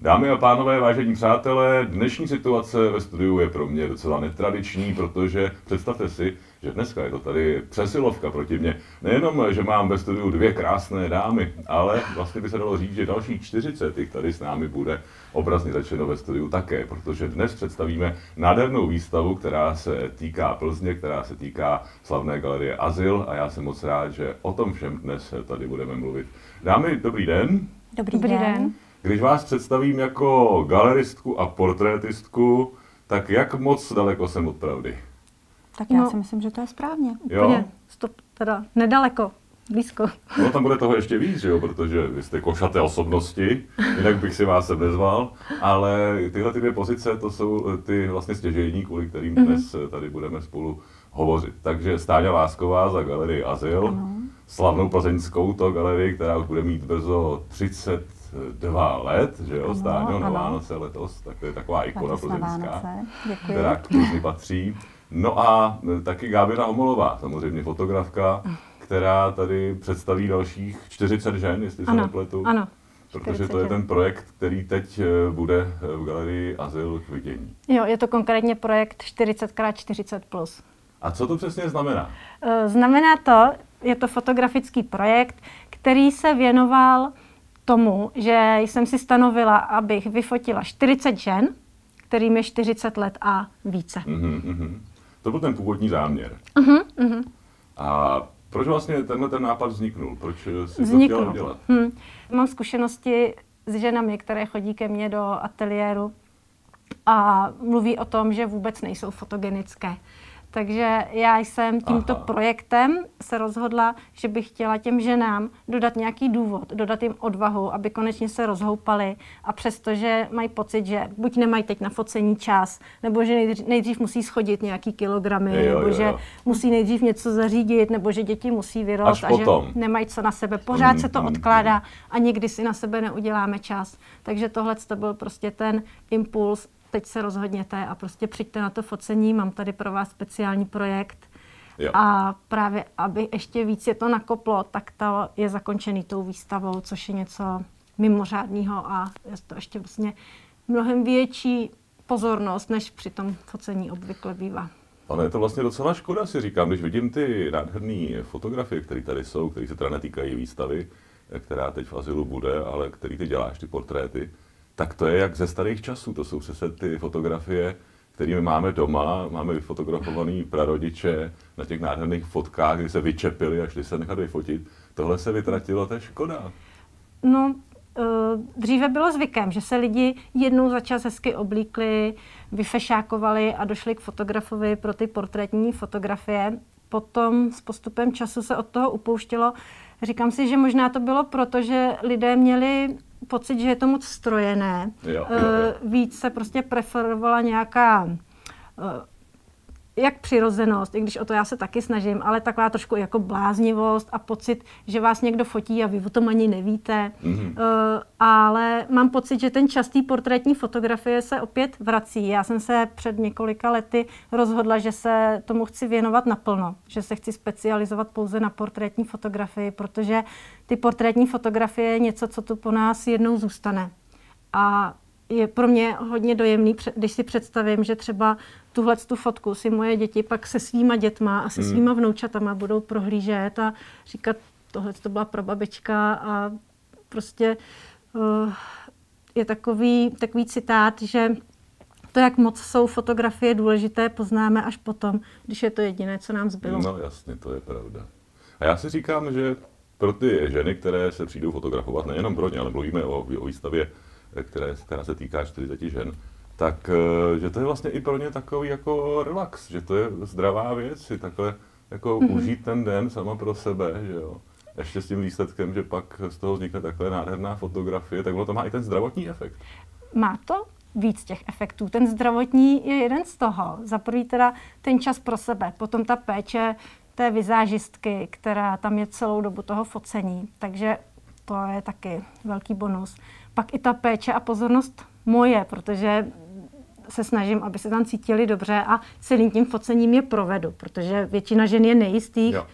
Dámy a pánové, vážení přátelé, dnešní situace ve studiu je pro mě docela netradiční, protože představte si, že dneska je to tady přesilovka proti mně. Nejenom, že mám ve studiu dvě krásné dámy, ale vlastně by se dalo říct, že dalších 40 tady s námi bude obrazně řečeno ve studiu také, protože dnes představíme nádhernou výstavu, která se týká Plzně, která se týká slavné galerie Azyl a já jsem moc rád, že o tom všem dnes tady budeme mluvit. Dámy, dobrý den. Dobrý den. Když vás představím jako galeristku a portrétistku, tak jak moc daleko jsem od pravdy? Tak já si myslím, že to je správně. Jo? Úplně, teda nedaleko, blízko. No tam bude toho ještě víc, že jo? Protože vy jste košaté osobnosti, jinak bych si vás sem nezval, ale tyhle dvě pozice, to jsou ty vlastně stěžejní, kvůli kterým dnes tady budeme spolu hovořit. Takže Stáňa Lásková za galerii Azyl, slavnou plzeňskou to galerii, která už bude mít brzo 32 let, že jo, Stáňo, na Vánoce letos, tak to je taková ikona plzeňská, která k Plzni patří. No a taky Gábina Homolová, samozřejmě fotografka, která tady představí dalších 40 žen, jestli se nepletu. Ano. Protože to je ten projekt, který teď bude v galerii Azyl k vidění. Jo, je to konkrétně projekt 40x40+. A co to přesně znamená? Znamená to, je to fotografický projekt, který se věnoval tomu, že jsem si stanovila, abych vyfotila 40 žen, kterým je 40 let a více. To byl ten původní záměr. A proč vlastně ten nápad vzniknul? Proč jsi to chtěla dělat? Mám zkušenosti s ženami, které chodí ke mně do ateliéru a mluví o tom, že vůbec nejsou fotogenické. Takže já jsem tímto projektem se rozhodla, že bych chtěla těm ženám dodat nějaký důvod, dodat jim odvahu, aby konečně se rozhoupali a přestože mají pocit, že buď nemají teď na focení čas, nebo že nejdřív musí schodit nějaký kilogramy, nebo že musí nejdřív něco zařídit, nebo že děti musí vyrost a že nemají co na sebe. Pořád se to odkládá a nikdy si na sebe neuděláme čas. Takže tohle to byl prostě ten impuls. Teď se rozhodněte a prostě přijďte na to focení, mám tady pro vás speciální projekt. Jo. A právě, aby ještě víc je to nakoplo, tak to je zakončený tou výstavou, což je něco mimořádného a je to ještě vlastně mnohem větší pozornost, než při tom focení obvykle bývá. Ale je to vlastně docela škoda, si říkám, když vidím ty nádherné fotografie, které tady jsou, které se teda netýkají výstavy, která teď v Azylu bude, ale který ty děláš, ty portréty, tak to je jak ze starých časů, to jsou přece ty fotografie, které máme doma, máme vyfotografovaný prarodiče na těch nádherných fotkách, kdy se vyčepili a šli se nechat vyfotit. Tohle se vytratilo, to je škoda. No, dříve bylo zvykem, že se lidi jednou za čas hezky oblíkli, vyfešákovali a došli k fotografovi pro ty portrétní fotografie. Potom s postupem času se od toho upouštělo. Říkám si, že možná to bylo proto, že lidé měli pocit, že je to moc strojené. Víc se prostě preferovala nějaká jak přirozenost, i když o to já se taky snažím, ale taková trošku jako bláznivost a pocit, že vás někdo fotí a vy o tom ani nevíte. Ale mám pocit, že ten častý portrétní fotografie se opět vrací. Já jsem se před několika lety rozhodla, že se tomu chci věnovat naplno, že se chci specializovat pouze na portrétní fotografii, protože ty portrétní fotografie je něco, co tu po nás jednou zůstane. A je pro mě hodně dojemný, když si představím, že třeba tu fotku si moje děti pak se svýma dětma a se svýma vnoučatama budou prohlížet a říkat, tohle to byla prababička a prostě je takový citát, že to, jak moc jsou fotografie důležité, poznáme až potom, když je to jediné, co nám zbylo. No jasně, to je pravda. A já si říkám, že pro ty ženy, které se přijdou fotografovat, nejenom pro ně, ale mluvíme o výstavě, která se týká 40 žen, tak že to je vlastně i pro ně takový jako relax, že to je zdravá věc, si takhle jako užít ten den sama pro sebe, že jo. Ještě s tím výsledkem, že pak z toho vznikne takhle nádherná fotografie, tak to má i ten zdravotní efekt. Má to víc těch efektů. Ten zdravotní je jeden z toho. Za prvý teda ten čas pro sebe, potom ta péče té vizážistky, která tam je celou dobu toho focení, takže to je taky velký bonus. Pak i ta péče a pozornost moje, protože se snažím, aby se tam cítili dobře a celým tím focením je provedu, protože většina žen je nejistých. Jo.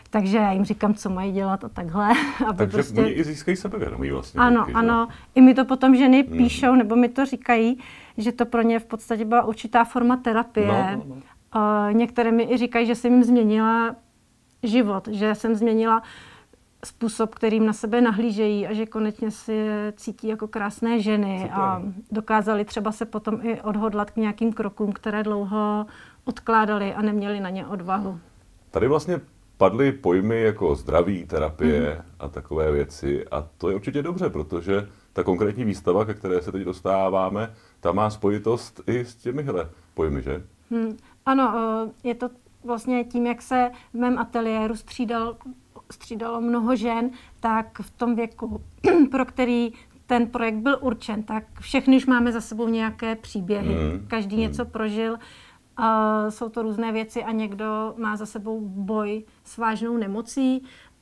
Takže já jim říkám, co mají dělat a takhle. Aby Takže prostě... oni i získají sebevědomí vlastně. Ano, taky, ano. I mi to potom ženy píšou, nebo mi to říkají, že to pro ně v podstatě byla určitá forma terapie. No. Některé mi i říkají, že jsem jim změnila život, že jsem změnila způsob, kterým na sebe nahlížejí a že konečně si je cítí jako krásné ženy. Super. A dokázali třeba se potom i odhodlat k nějakým krokům, které dlouho odkládali a neměli na ně odvahu. Tady vlastně padly pojmy jako zdraví, terapie a takové věci a to je určitě dobře, protože ta konkrétní výstava, ke které se teď dostáváme, ta má spojitost i s těmihle pojmy, že? Ano, je to vlastně tím, jak se v mém ateliéru střídalo mnoho žen, tak v tom věku, pro který ten projekt byl určen, tak všechny už máme za sebou nějaké příběhy. Každý něco prožil. Jsou to různé věci a někdo má za sebou boj s vážnou nemocí.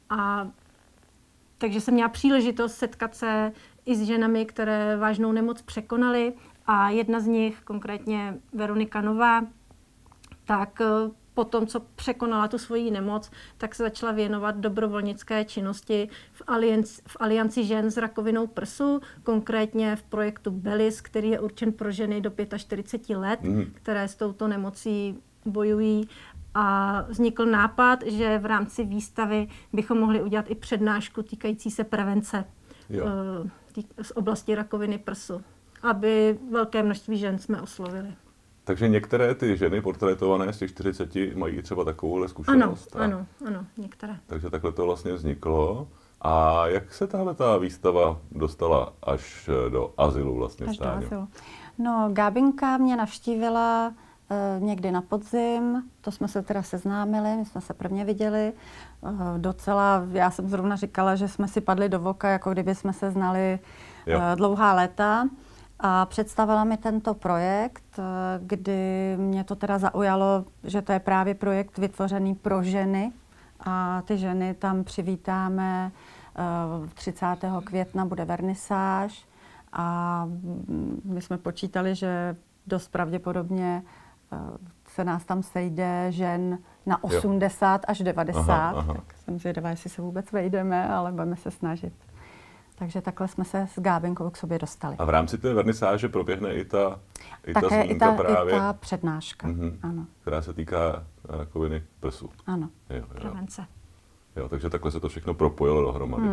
Takže jsem měla příležitost setkat se i s ženami, které vážnou nemoc překonaly. A jedna z nich, konkrétně Veronika Nová, tak po tom, co překonala tu svoji nemoc, tak se začala věnovat dobrovolnické činnosti v Alianci žen s rakovinou prsu, konkrétně v projektu BELIS, který je určen pro ženy do 45 let, které s touto nemocí bojují. A vznikl nápad, že v rámci výstavy bychom mohli udělat i přednášku týkající se prevence z oblasti rakoviny prsu, aby velké množství žen jsme oslovili. Takže některé ty ženy portrétované z těch 40 mají třeba takovouhle zkušenost. Ano, některé. Takže takhle to vlastně vzniklo. A jak se tahleta výstava dostala až do azylu vlastně Stáňo? No, Gábinka mě navštívila někdy na podzim, to jsme se teda seznámili, my jsme se prvně viděli. Docela, já jsem zrovna říkala, že jsme si padli do voka, jako kdyby jsme se znali dlouhá léta. A představila mi tento projekt, kdy mě to teda zaujalo, že to je právě projekt vytvořený pro ženy. A ty ženy tam přivítáme 30. května bude vernisáž. A my jsme počítali, že dost pravděpodobně se nás tam sejde žen na 80 až 90. Aha. Tak jsem zvědavá, jestli se vůbec vejdeme, ale budeme se snažit. Takže takhle jsme se s Gábinkou k sobě dostali. A v rámci té vernisáže proběhne i ta zmínka právě, i ta přednáška, ano. která se týká rakoviny prsu. Ano. Prevence. Jo, takže takhle se to všechno propojilo dohromady.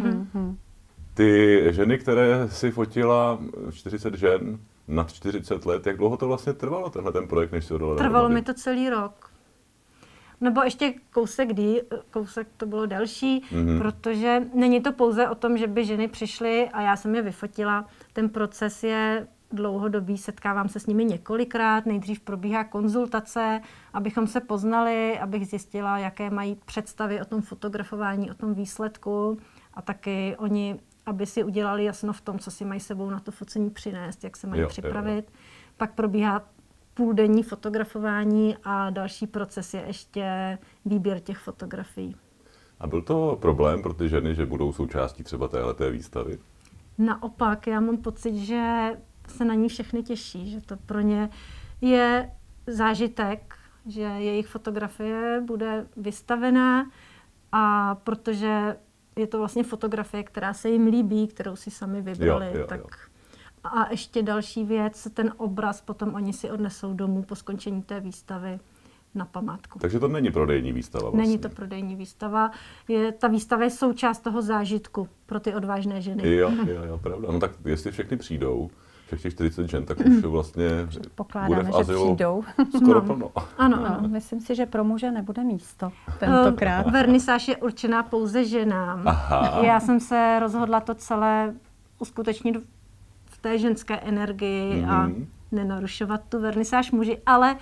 Ty ženy, které si fotila, 40 žen nad 40 let, jak dlouho to vlastně trvalo, tenhle ten projekt, než si ho dala dohromady? Trvalo mi to celý rok. Nebo ještě kousek to bylo delší, protože není to pouze o tom, že by ženy přišly a já jsem je vyfotila. Ten proces je dlouhodobý, setkávám se s nimi několikrát, nejdřív probíhá konzultace, abychom se poznali, abych zjistila, jaké mají představy o tom fotografování, o tom výsledku a taky oni, aby si udělali jasno v tom, co si mají sebou na to focení přinést, jak se mají připravit. Pak probíhá půldenní fotografování a další proces je ještě výběr těch fotografií. A byl to problém pro ty ženy, že budou součástí třeba téhleté výstavy? Naopak, já mám pocit, že se na ní všechny těší, že to pro ně je zážitek, že jejich fotografie bude vystavená a protože je to vlastně fotografie, která se jim líbí, kterou si sami vybrali, tak... A ještě další věc, ten obraz potom oni si odnesou domů po skončení té výstavy na památku. Takže to není prodejní výstava vlastně. Není to prodejní výstava. Ta výstava je součást toho zážitku pro ty odvážné ženy. Jo, pravda. No tak jestli všechny přijdou, všech těch 40 žen, tak už vlastně bude v azylu že přijdou. skoro plno. Ano. Myslím si, že pro muže nebude místo tentokrát. Vernisáž je určená pouze ženám. Aha. Já jsem se rozhodla to celé uskutečnit v té energii a nenarušovat tu vernisáž muži, ale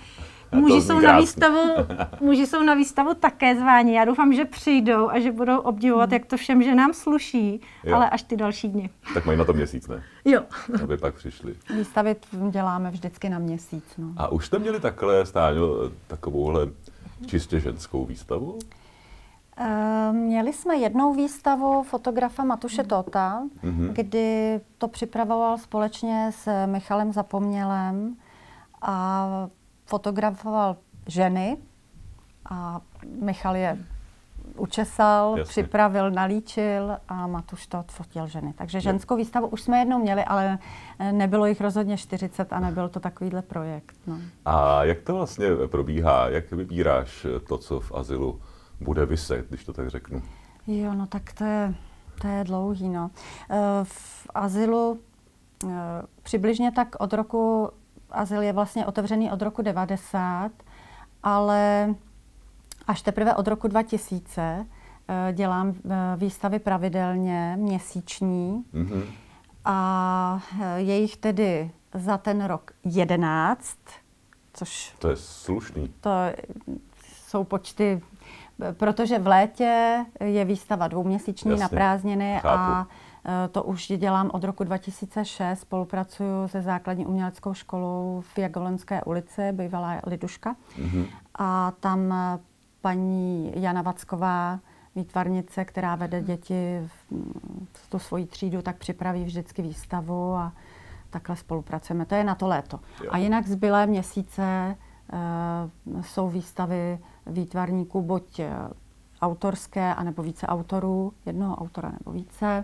muži jsou na výstavu také zváni. Já doufám, že přijdou a že budou obdivovat, jak to všem ženám sluší, ale až ty další dny. Tak mají na to měsíc, ne? Jo. Aby pak přišli. Výstavy děláme vždycky na měsíc. No. A už jste měli takhle, Stáňo, takovouhle čistě ženskou výstavu? Měli jsme jednou výstavu fotografa Matuše Tóta, kdy to připravoval společně s Michalem Zapomnělem a fotografoval ženy a Michal je učesal, Jasně. připravil, nalíčil a Matuš to odfotil ženy. Takže ženskou výstavu už jsme jednou měli, ale nebylo jich rozhodně 40 a nebyl to takovýhle projekt. No. A jak to vlastně probíhá? Jak vybíráš to, co v azylu bude viset, když to tak řeknu? Jo, no tak to je dlouhý, no. V azylu přibližně tak od roku, azyl je vlastně otevřený od roku 90, ale až teprve od roku 2000 dělám výstavy pravidelně, měsíční. Mm-hmm. A je jich tedy za ten rok 11, což... To je slušný. To jsou počty, protože v létě je výstava dvouměsíční. Jasně, na prázdniny. Chápu. A to už dělám od roku 2006. Spolupracuju se základní uměleckou školou v Jagiellonské ulici, bývalá Liduška. Mm-hmm. A tam paní Jana Vacková, výtvarnice, která vede děti v tu svoji třídu, tak připraví vždycky výstavu a takhle spolupracujeme. To je na to léto. Jo. A jinak zbylé měsíce jsou výstavy výtvarníků, buď autorské, anebo více autorů, jednoho autora nebo více.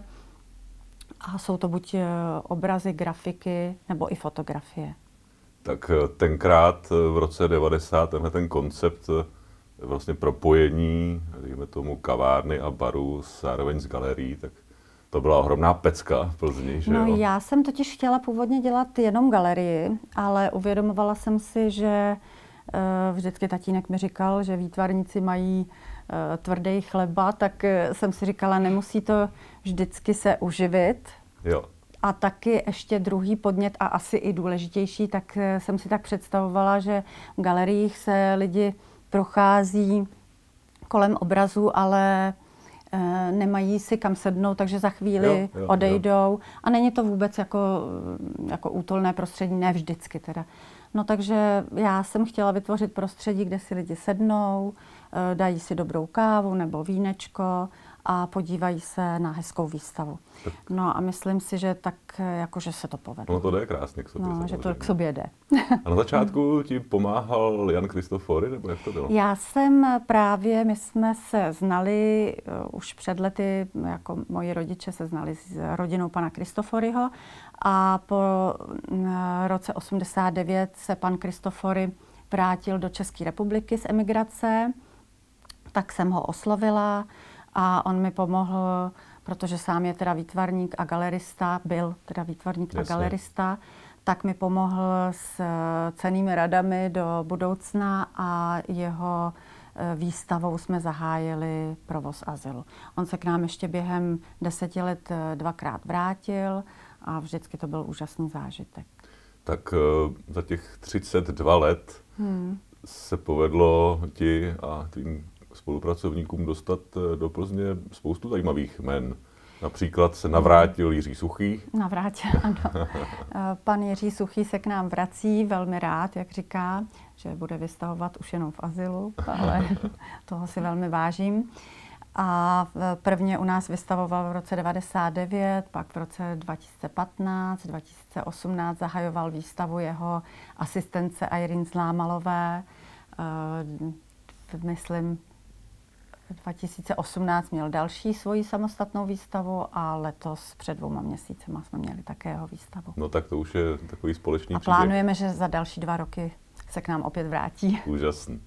A jsou to buď obrazy, grafiky, nebo i fotografie. Tak tenkrát v roce 90 ten koncept vlastně propojení, dejme tomu, kavárny a baru zároveň s galerií, tak to byla ohromná pecka v Plzni, že jo? No, já jsem totiž chtěla původně dělat jenom galerii, ale uvědomovala jsem si, že vždycky tatínek mi říkal, že výtvarníci mají tvrdý chleba, tak jsem si říkala, nemusí to vždycky se uživit. Jo. A taky ještě druhý podnět a asi i důležitější, tak jsem si tak představovala, že v galeriích se lidi prochází kolem obrazu, ale nemají si kam sednout, takže za chvíli odejdou. A není to vůbec jako útulné prostředí, ne vždycky teda. No takže já jsem chtěla vytvořit prostředí, kde si lidi sednou, dají si dobrou kávu nebo vínečko a podívají se na hezkou výstavu. Tak. No a myslím si, že tak jakože se to povede. No to jde krásně k sobě. No, že to k sobě jde. A na začátku ti pomáhal Jan Kristofori, nebo jak to bylo? My jsme se znali už před lety, jako moji rodiče se znali s rodinou pana Kristoforiho a po roce 89 se pan Kristofori vrátil do České republiky z emigrace, tak jsem ho oslovila a on mi pomohl, protože sám je teda výtvarník a galerista, byl teda výtvarník a galerista, tak mi pomohl s cennými radami do budoucna a jeho výstavou jsme zahájili provoz azylu. On se k nám ještě během 10 let 2krát vrátil a vždycky to byl úžasný zážitek. Tak za těch 32 let se povedlo ti a tvým spolupracovníkům dostat do Plzně spoustu zajímavých jmen. Například se navrátil Jiří Suchý. Navrátil, ano. Pan Jiří Suchý se k nám vrací velmi rád, jak říká, že bude vystavovat už jenom v azylu, ale toho si velmi vážím. A prvně u nás vystavoval v roce 99, pak v roce 2015, 2018 zahajoval výstavu jeho asistence Irene Zlámalové. Myslím, 2018 měl další svoji samostatnou výstavu a letos před 2 měsícema jsme měli také jeho výstavu. No tak to už je takový společný a plánujeme, že za další 2 roky se k nám opět vrátí. Úžasný.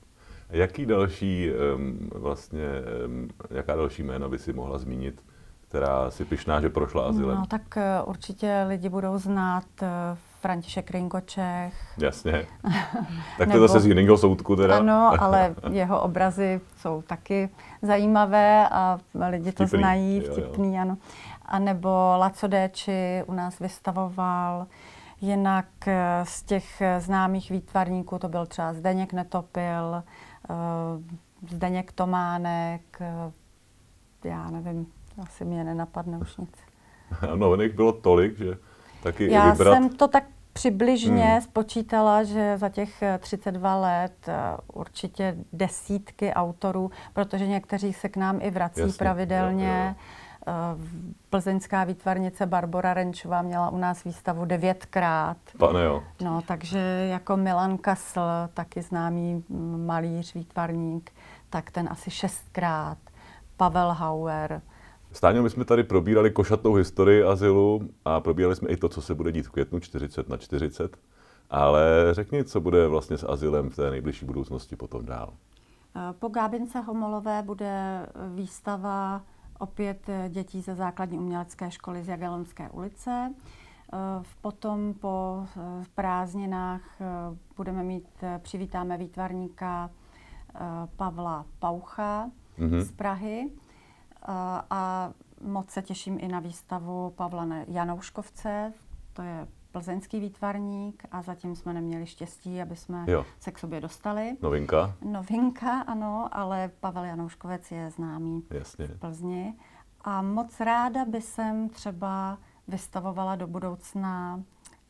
Jaká další jména by si mohla zmínit, která si pyšná, že prošla azylem? No tak určitě lidi budou znát František Ringočech. Jasně. Tak to je zase z jiného soudku teda. Ano, ale jeho obrazy jsou taky zajímavé a lidi to znají, vtipný, ano. A nebo Laco Déči u nás vystavoval. Jinak z těch známých výtvarníků to byl třeba Zdeněk Netopil, Zdeněk Tománek, já nevím, asi mě nenapadne už nic. Ano, nech bylo tolik, že taky já vybrat. jsem to tak přibližně spočítala, že za těch 32 let určitě desítky autorů, protože někteří se k nám i vrací pravidelně. Jo. Plzeňská výtvarnice Barbora Renčová měla u nás výstavu 9krát. Pane jo. No, takže jako Milan Kasl, taky známý malíř, výtvarník, tak ten asi 6krát. Pavel Hauer. Stáňo, my jsme tady probírali košatou historii azylu a probírali jsme i to, co se bude dít v květnu 40/40. Ale řekni, co bude vlastně s azylem v té nejbližší budoucnosti potom dál. Po Gábince Homolové bude výstava opět dětí ze základní umělecké školy z Jagellonské ulice. Potom po prázdninách přivítáme výtvarníka Pavla Paucha z Prahy a moc se těším i na výstavu Pavla Janouškovce, to je plzeňský výtvarník a zatím jsme neměli štěstí, aby jsme se k sobě dostali. Novinka, ano, ale Pavel Janouškovec je známý v Plzni. A moc ráda by jsem třeba vystavovala do budoucna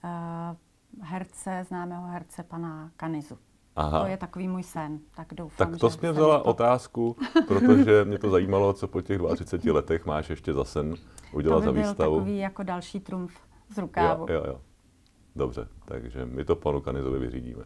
známého herce pana Kanizu. Aha. To je takový můj sen, tak doufám, tak to jsi mě vzala otázku, protože mě to zajímalo, co po těch 32 letech máš ještě za sen udělat za výstavu. To by byl takový jako další trumf z rukávu. Jo. Dobře, takže my to panu Kanizovi vyřídíme.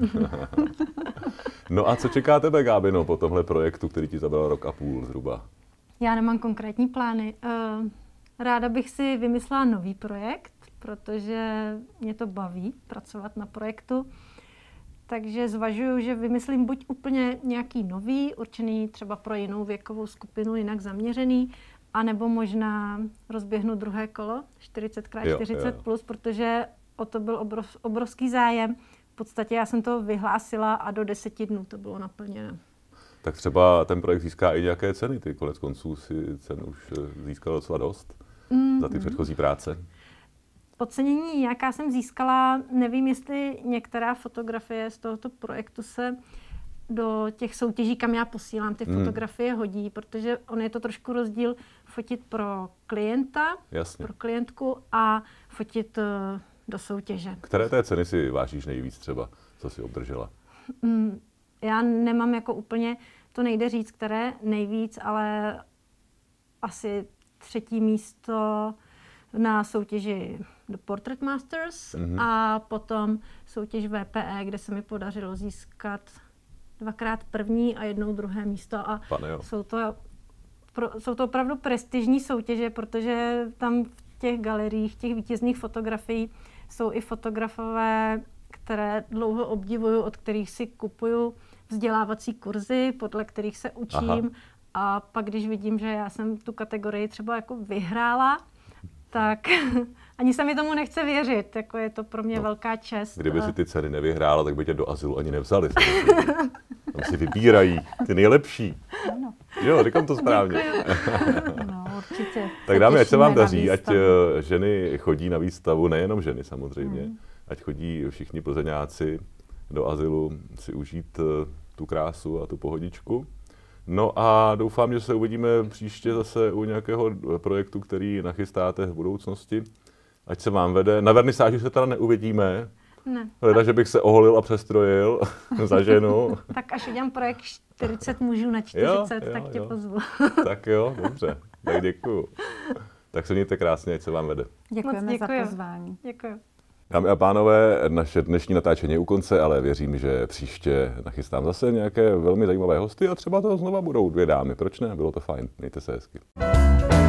No a co čeká tebe, Gábino, po tomhle projektu, který ti zabral 1,5 roku zhruba? Já nemám konkrétní plány. Ráda bych si vymyslela nový projekt, protože mě to baví pracovat na projektu. Takže zvažuju, že vymyslím buď úplně nějaký nový, určený třeba pro jinou věkovou skupinu, jinak zaměřený, anebo možná rozběhnu druhé kolo, 40x40+, plus, protože o to byl obrovský zájem. V podstatě já jsem to vyhlásila a do 10 dnů to bylo naplněno. Tak třeba ten projekt získá i nějaké ceny. Ty konec konců si cen už získala docela dost za ty předchozí práce. Ocenění, jaká jsem získala, nevím, jestli některá fotografie z tohoto projektu se do těch soutěží, kam já posílám ty fotografie, hodí, protože on je to trošku rozdíl fotit pro klienta, pro klientku a fotit do soutěže. Které té ceny si vážíš nejvíc třeba, co jsi obdržela? Já nemám jako úplně, to nejde říct, které nejvíc, ale asi 3. místo na soutěži The Portrait Masters a potom soutěž VPE, kde se mi podařilo získat 2krát první a 1 druhé místo. A jsou to opravdu prestižní soutěže, protože tam v těch galeriích, těch vítězných fotografií jsou i fotografové, které dlouho obdivuju, od kterých si kupuju vzdělávací kurzy, podle kterých se učím. Aha. A pak, když vidím, že já jsem tu kategorii třeba jako vyhrála, tak ani se mi tomu nechce věřit, jako je to pro mě velká čest. Kdyby si ty ceny nevyhrála, tak by tě do azylu ani nevzali. Tam si vybírají ty nejlepší. Ano. Jo, říkám to správně. No, určitě. Tak dámy, ať se vám daří, ať ženy chodí na výstavu, nejenom ženy samozřejmě, ať chodí všichni plzeňáci do azylu si užít tu krásu a tu pohodičku. No a doufám, že se uvidíme příště zase u nějakého projektu, který nachystáte v budoucnosti. Ať se vám vede. Na vernisáži se teda neuvidíme. Ne. Hleda, že bych se oholil a přestrojil za ženu. Tak až udělám projekt 40 mužů na 40, tak tě pozvu. Tak jo, dobře. Tak děkuju. Tak se mějte krásně, ať se vám vede. Děkujeme za pozvání. Děkuju. Dámy a pánové, naše dnešní natáčení je u konce, ale věřím, že příště nachystám zase nějaké velmi zajímavé hosty a třeba to znova budou 2 dámy. Proč ne? Bylo to fajn. Mějte se hezky.